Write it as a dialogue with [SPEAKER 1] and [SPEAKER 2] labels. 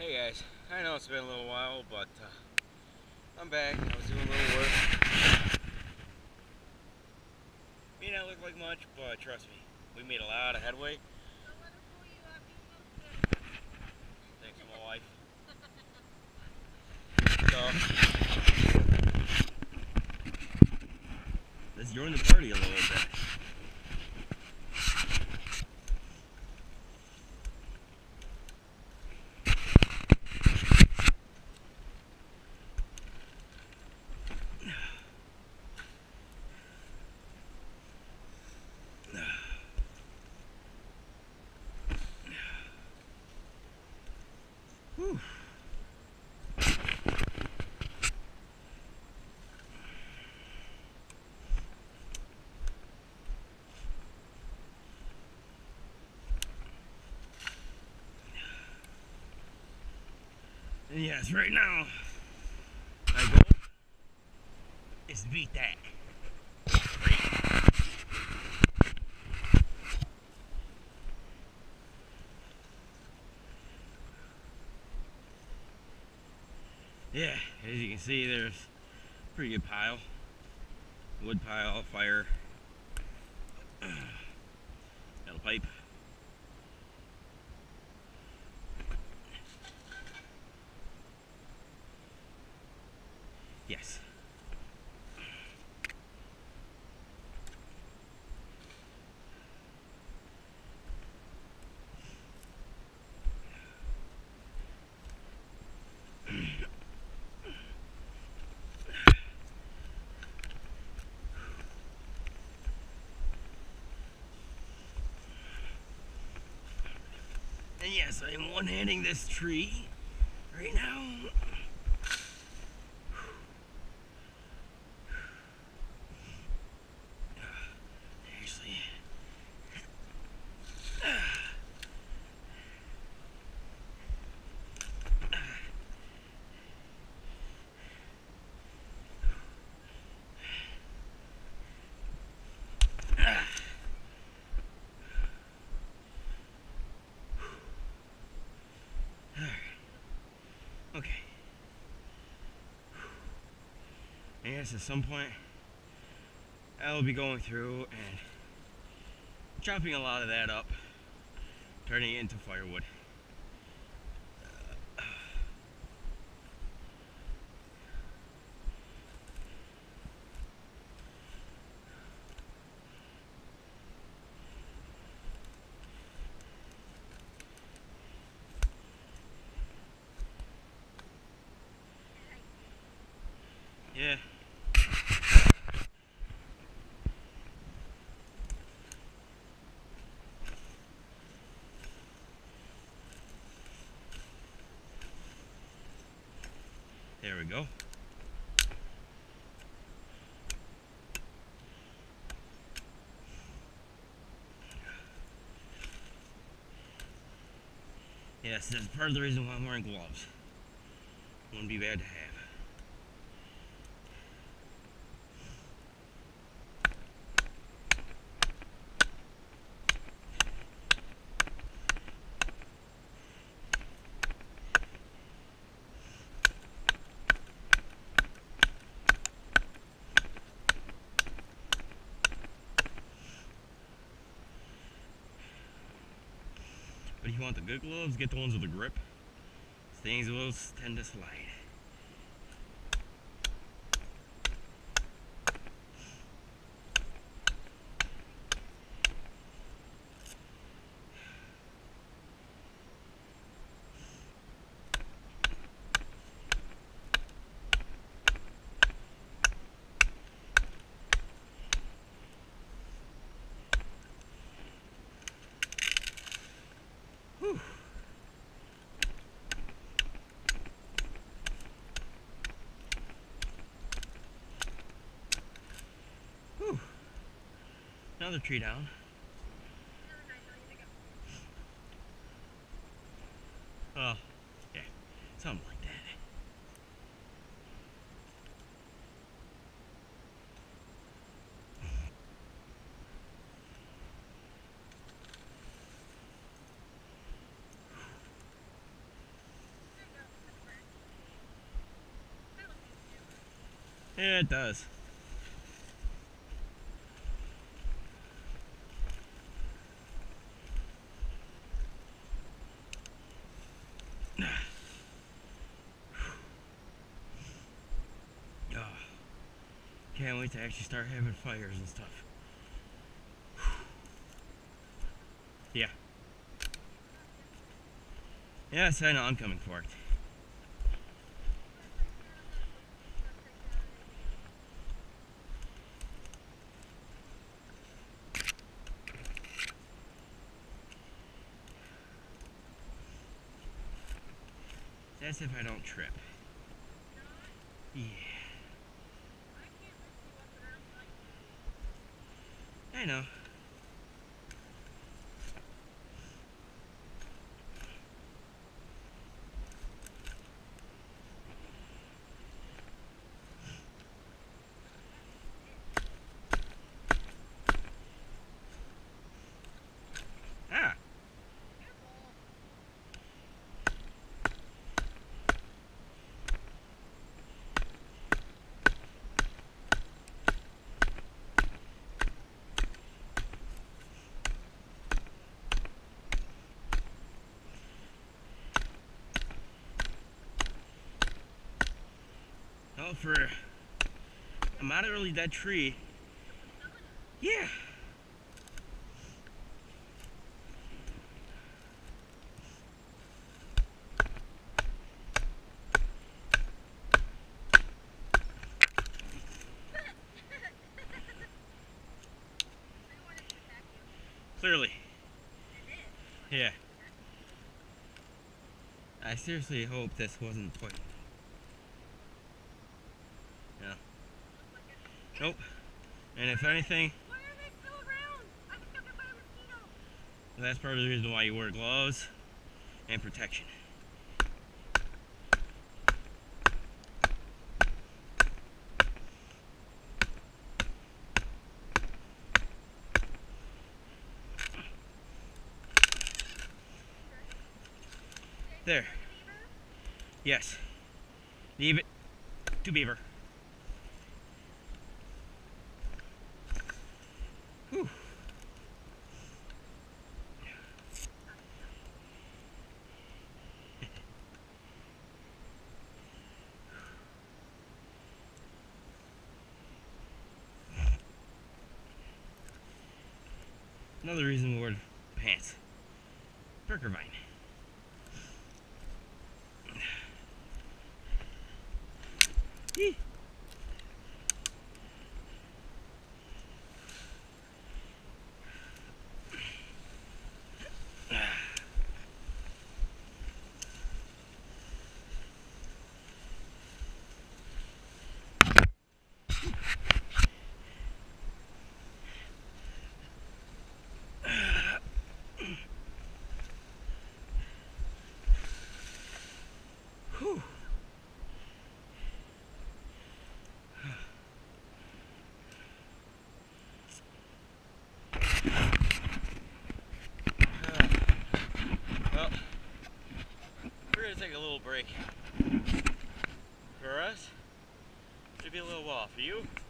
[SPEAKER 1] Hey guys, I know it's been a little while, but I'm back. I was doing a little work. May not look like much, but trust me, we made a lot of headway. Thanks to my wife. So, let's join the party a little bit. Whew. And yes, right now, my goal is to beat that. Yeah, as you can see, there's a pretty good pile. Wood pile, fire, metal pipe. Yes. And yes, I'm one-handing this tree right now. Actually, okay. I guess at some point I will be going through and chopping a lot of that up, turning it into firewood. Yeah. There we go. Yes, that's part of the reason why I'm wearing gloves. Wouldn't be bad to have. But if you want the good gloves, get the ones with a grip. Things will tend to slide. Whew. Whew. Another tree down. Oh, yeah, something like that. Yeah, it does. Oh, can't wait to actually start having fires and stuff. Yeah. Yes, I know, I'm coming for it. That's if I don't trip. Yeah. I know. Ah. Well, for a moderately dead tree. Yeah. Clearly. Yeah. I seriously hope this wasn't poison. Yeah. Nope. And if anything,
[SPEAKER 2] Why are they still around? I just got bit by a mosquito.
[SPEAKER 1] that's part of the reason why you wear gloves and protection. There. Yes. Leave it to Beaver. Whew. Another reason we wear pants. Burger vine. Yee. Whew. Well, we're gonna take a little break. For us, it'd be a little while. For you,